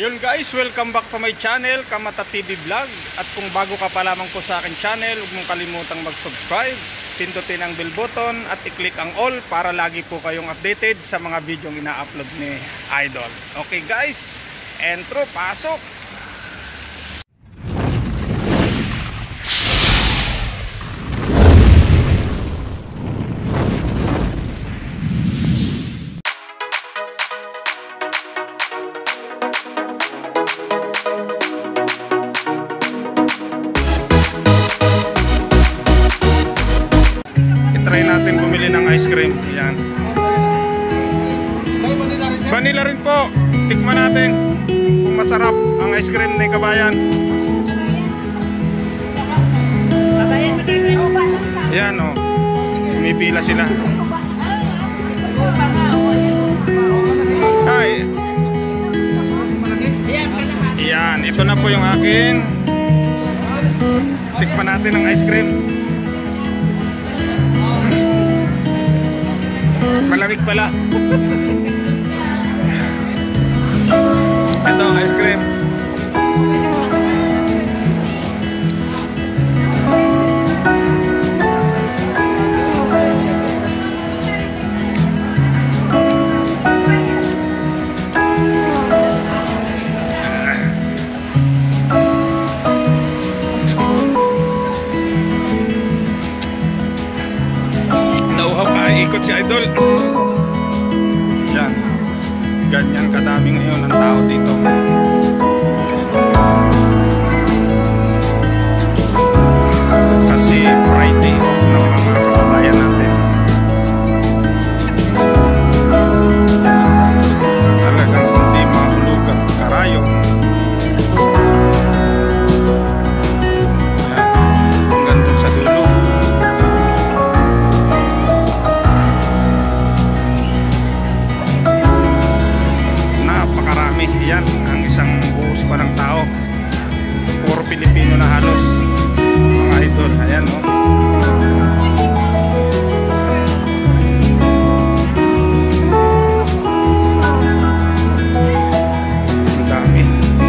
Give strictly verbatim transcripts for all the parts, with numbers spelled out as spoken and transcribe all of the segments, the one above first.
Ayun guys, welcome back to my channel, Kamata T V Vlog. At kung bago ka pa lamang po sa akin channel, huwag mong kalimutang mag-subscribe, pindutin ang bell button at i-click ang all para lagi po kayong updated sa mga video ina-upload ni Idol. Okay guys, entro, pasok! Try natin bumili ng ice cream. Yan. Vanilla rin po. Tikman natin kung masarap ang ice cream ng Kabayan. Yan o. Oh. Umipila sila. Ay. Yan. Ito na po yung akin. Tikman natin ang ice cream. Malamig pala. Ito ang ice cream. Nauhaw ka, ikot si Idol. Yan. Ganyan kadami ngayon ang tao dito. Kasi Friday off ng mga kababayan natin. Talagang hindi mahulog at karayo. Yan. Hanggang dun sa dulo. Yan ang isang buhos pa ng tao. Puro Pilipino na halos, mga idol. Ayan o. Oh. Ang dami.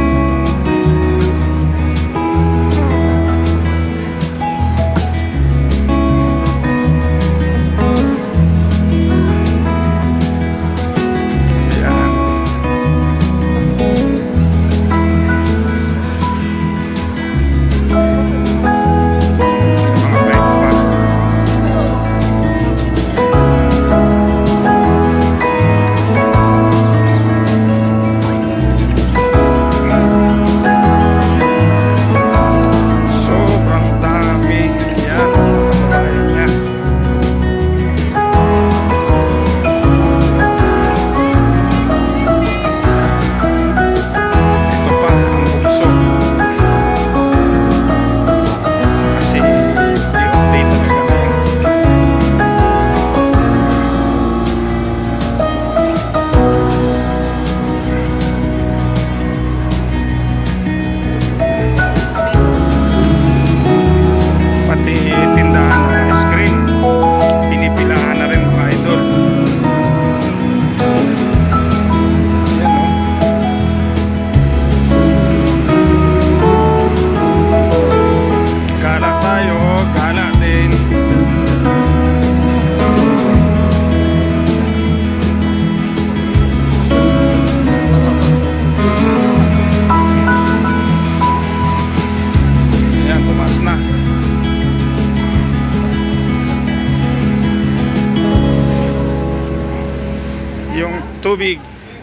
Yung tubig.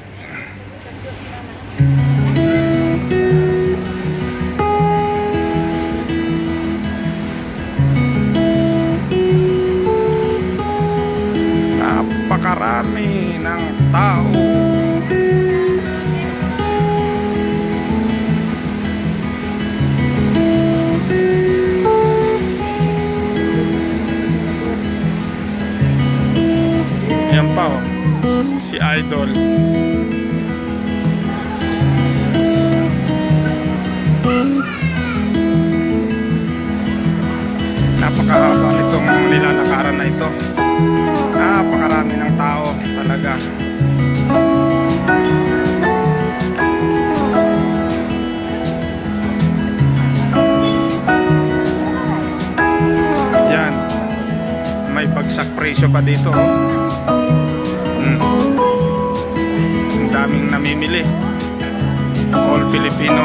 Napakarami ng tao. Yan pa oh. Si Idol. Napakahaba nitong nilalakaran na ito. Napakarami ng tao talaga. serbisyo pa dito, oh. Hmm. Ang daming namimili. All Filipino.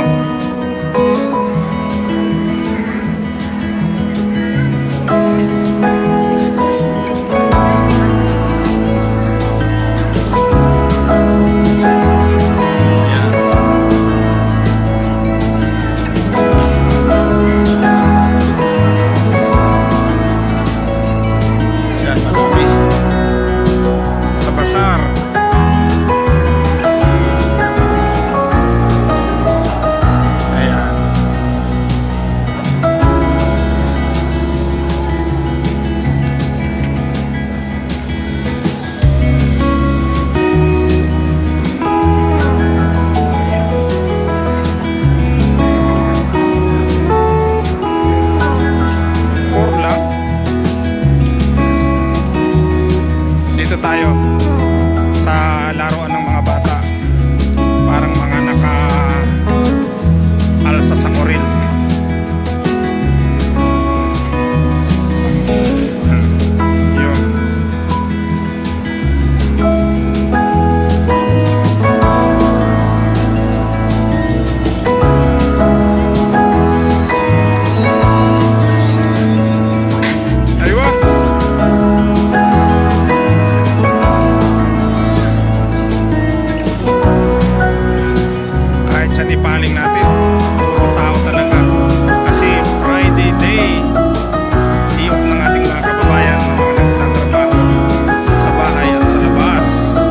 Tayo sa laruan ng mga bata, parang mga naka alsa sa koril. Hmm. Yun. Aywa. Ipaling natin, puro tao talaga kasi Friday day, iyok ng ating mga kababayan na mga nagtatrabaho sa bahay at sa labas.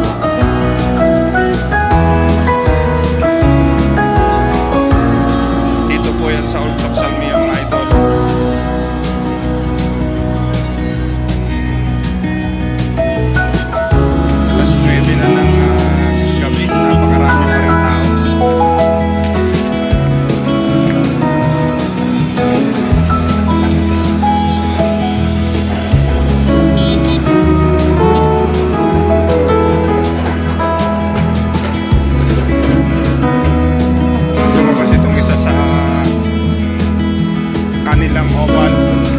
Dito po yan sa Old Tapsalmi, mga idol. Alas nuwebe na ng uh, gabi, napakarami pa rin tao. Kanilang oval.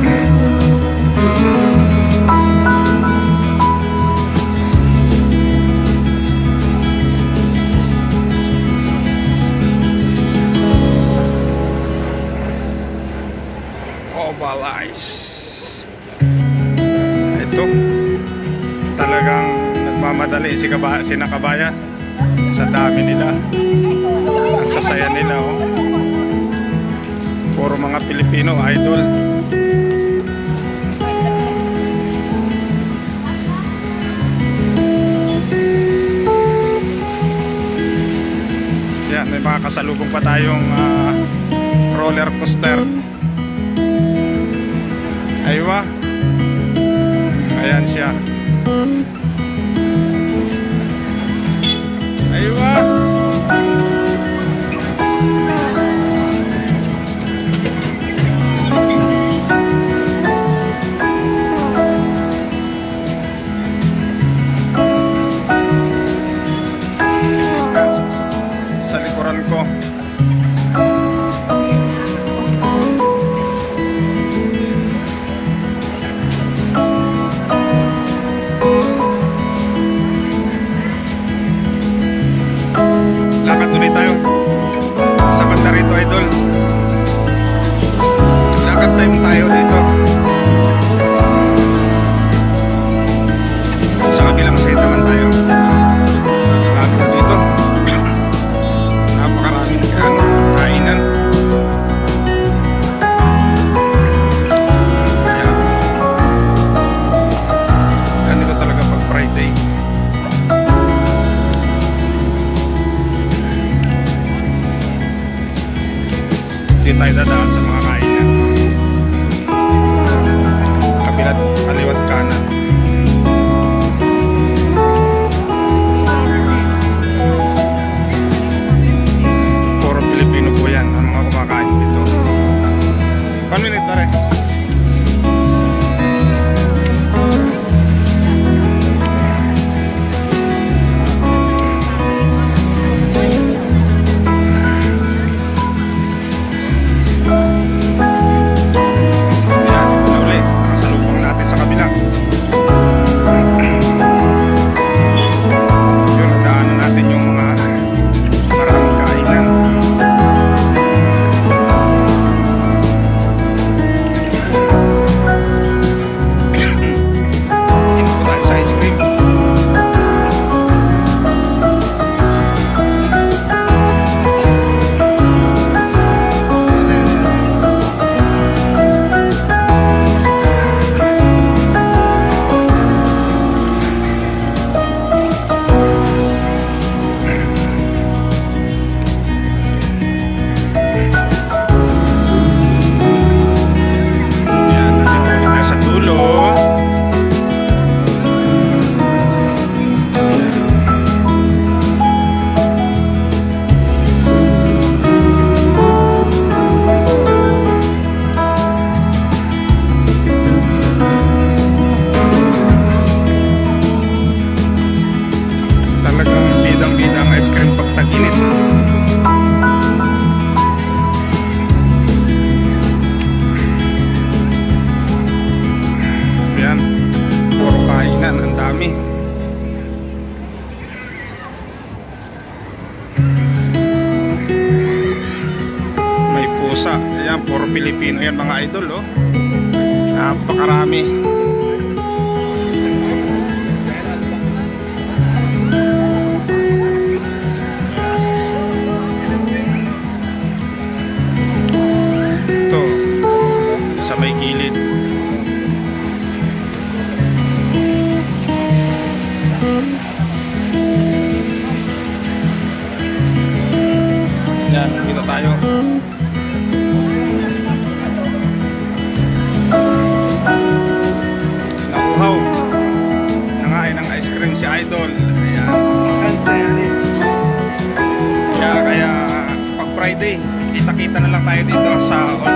Oval ice. Ito talagang nagmamadali si Kabaya, si Nakabaya sa dami nila, ang sasaya nila, oh. Puro mga Pilipino, idol. Yan, may mga kasalubong pa tayong uh, roller coaster. Aywa. Ayan siya. Aywa. Sa likuran ko. Lakad ulit tayo sa banda rito, idol. Lakad time tayo dito sa kabilang side naman tayo. Lakad dito. Napakaraming ano, kainan. Ayan. Ganito talaga pag Friday. Hindi tayo dadaan sa mga kainan. Kabilat, kaliwat, kanan. Puro Pilipino po yan ang mga kumakain dito. one minute na rin. Pilipino yan mga idol, oh. Napakarami. Ito sa may gilid. Yan, dito tayo. Nauhaw. Nangain ng ice cream si Idol. Ayan. Kaya, kaya pag Friday, kita-kita na lang tayo dito sa